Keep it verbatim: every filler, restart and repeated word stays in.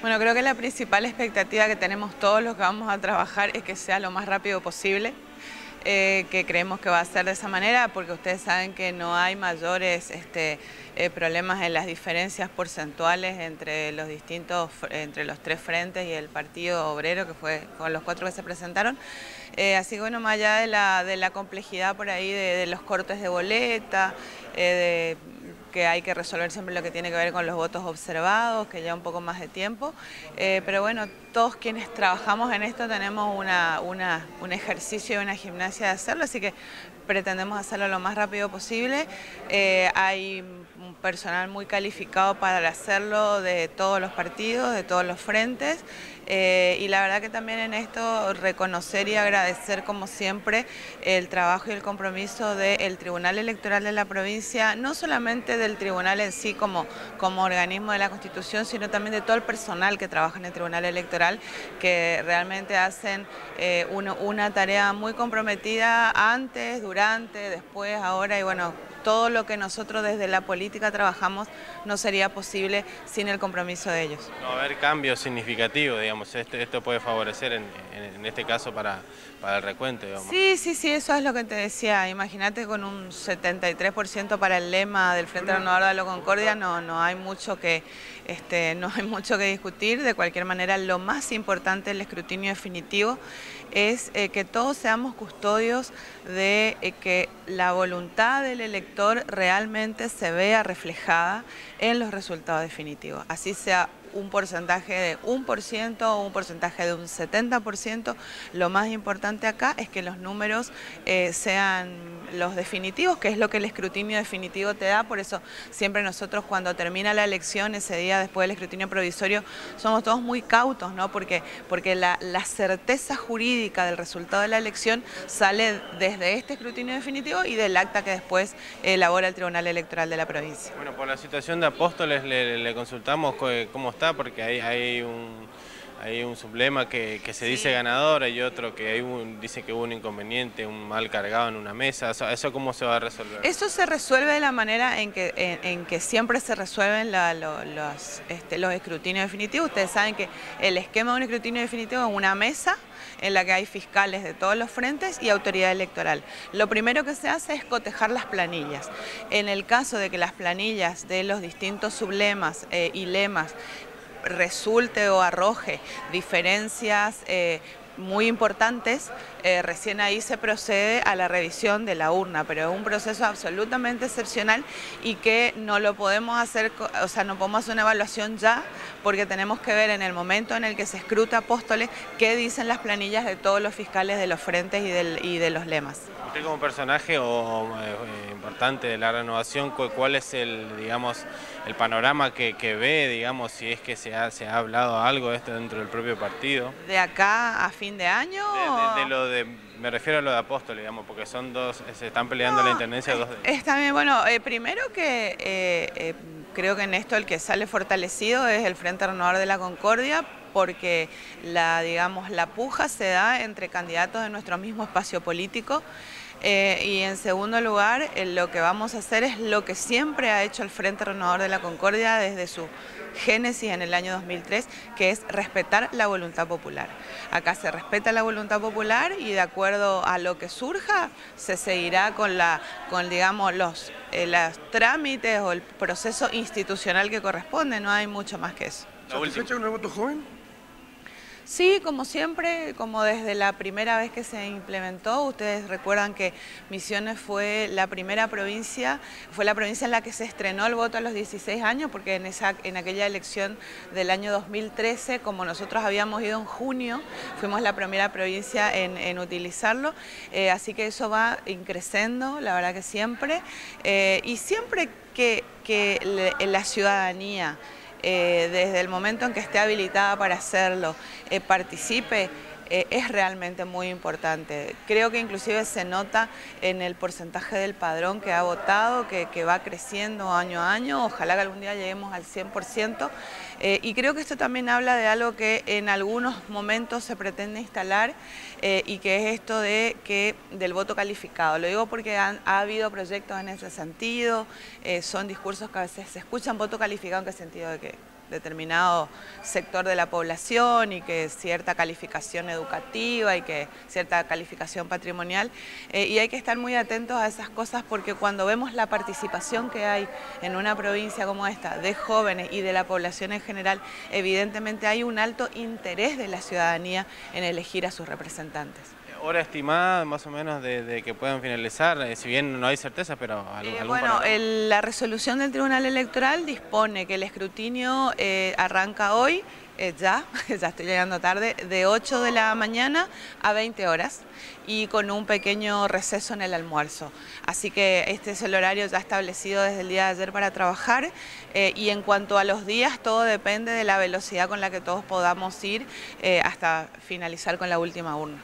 Bueno, creo que la principal expectativa que tenemos todos los que vamos a trabajar es que sea lo más rápido posible, eh, que creemos que va a ser de esa manera, porque ustedes saben que no hay mayores este, eh, problemas en las diferencias porcentuales entre los distintos, entre los tres frentes y el Partido Obrero, que fue con los cuatro que se presentaron. Eh, así que bueno, más allá de la, de la complejidad por ahí de, de los cortes de boleta, eh, de que hay que resolver siempre lo que tiene que ver con los votos observados, que lleva un poco más de tiempo, eh, pero bueno, todos quienes trabajamos en esto tenemos una, una, un ejercicio y una gimnasia de hacerlo, así que pretendemos hacerlo lo más rápido posible. Eh, hay un personal muy calificado para hacerlo de todos los partidos, de todos los frentes, eh, y la verdad que también en esto reconocer y agradecer como siempre el trabajo y el compromiso del Tribunal Electoral de la provincia, no solamente del tribunal en sí como, como organismo de la Constitución, sino también de todo el personal que trabaja en el Tribunal Electoral, que realmente hacen eh, uno, una tarea muy comprometida antes, durante, después, ahora, y bueno, todo lo que nosotros desde la política trabajamos no sería posible sin el compromiso de ellos. No va a haber cambios significativos, digamos, esto, esto puede favorecer en, en, en este caso para, para el recuento, digamos. Sí, sí, sí, eso es lo que te decía, imagínate con un setenta y tres por ciento para el lema del Frente Renovador de la Concordia, no, no hay mucho que, este, no hay mucho que discutir. De cualquier manera, lo más importante del escrutinio definitivo es eh, que todos seamos custodios de eh, que la voluntad del elector realmente se vea reflejada en los resultados definitivos, así sea un porcentaje de un por ciento o un porcentaje de un setenta por ciento, lo más importante acá es que los números eh, sean los definitivos, que es lo que el escrutinio definitivo te da. Por eso siempre nosotros cuando termina la elección, ese día después del escrutinio provisorio, somos todos muy cautos, ¿no? Porque, porque la, la certeza jurídica del resultado de la elección sale desde este escrutinio definitivo y del acta que después elabora el Tribunal Electoral de la provincia. Bueno, por la situación de Apóstoles le, le consultamos cómo está, porque hay, hay un... Hay un sublema que, que se dice sí. ganador, hay otro que hay un, dice que hubo un inconveniente, un mal cargado en una mesa. ¿Eso, eso cómo se va a resolver? Eso se resuelve de la manera en que, en, en que siempre se resuelven la, lo, los, este, los escrutinios definitivos. Ustedes saben que el esquema de un escrutinio definitivo es una mesa en la que hay fiscales de todos los frentes y autoridad electoral. Lo primero que se hace es cotejar las planillas. En el caso de que las planillas de los distintos sublemas eh, y lemas resulte o arroje diferencias eh, muy importantes, eh, recién ahí se procede a la revisión de la urna, pero es un proceso absolutamente excepcional y que no lo podemos hacer, o sea, no podemos hacer una evaluación ya, porque tenemos que ver en el momento en el que se escruta Apóstoles qué dicen las planillas de todos los fiscales de los frentes y, del, y de los lemas. Usted como personaje o eh, importante de la renovación, ¿cuál es el, digamos, el panorama que, que ve, digamos, si es que se ha, se ha hablado algo de esto dentro del propio partido? ¿De acá a fin de año? De, de, de lo de, me refiero a lo de Apóstoles, digamos, porque son dos, se están peleando no, la intendencia es, dos de... Está bien, bueno, eh, primero que eh, eh, creo que en esto el que sale fortalecido es el Frente Renovador de la Concordia, porque la, digamos, la puja se da entre candidatos de nuestro mismo espacio político. Eh, y en segundo lugar, eh, lo que vamos a hacer es lo que siempre ha hecho el Frente Renovador de la Concordia desde su génesis en el año dos mil tres, que es respetar la voluntad popular. Acá se respeta la voluntad popular y de acuerdo a lo que surja se seguirá con, la, con digamos, los, eh, los trámites o el proceso institucional que corresponde, no hay mucho más que eso. ¿Satisfecha con el voto joven? Sí, como siempre, como desde la primera vez que se implementó, ustedes recuerdan que Misiones fue la primera provincia, fue la provincia en la que se estrenó el voto a los dieciséis años, porque en, esa, en aquella elección del año dos mil trece, como nosotros habíamos ido en junio, fuimos la primera provincia en, en utilizarlo, eh, así que eso va increciendo, la verdad que siempre, eh, y siempre que, que le, la ciudadanía, Eh, desde el momento en que esté habilitada para hacerlo, eh, participe, eh, es realmente muy importante. Creo que inclusive se nota en el porcentaje del padrón que ha votado, que, que va creciendo año a año, ojalá que algún día lleguemos al cien por ciento, eh, y creo que esto también habla de algo que en algunos momentos se pretende instalar, eh, y que es esto de que del voto calificado. Lo digo porque han, ha habido proyectos en ese sentido, eh, son discursos que a veces se escuchan. ¿Voto calificado en qué sentido? De que determinado sector de la población y que cierta calificación educativa y que cierta calificación patrimonial, eh, y hay que estar muy atentos a esas cosas porque cuando vemos la participación que hay en una provincia como esta de jóvenes y de la población en general, evidentemente hay un alto interés de la ciudadanía en elegir a sus representantes. ¿Hora estimada más o menos de, de que puedan finalizar? Eh, si bien no hay certeza, pero algún, eh, algún Bueno, el, la resolución del Tribunal Electoral dispone que el escrutinio eh, arranca hoy, eh, ya, ya estoy llegando tarde, de ocho de la mañana a veinte horas y con un pequeño receso en el almuerzo. Así que este es el horario ya establecido desde el día de ayer para trabajar, eh, y en cuanto a los días, todo depende de la velocidad con la que todos podamos ir eh, hasta finalizar con la última urna.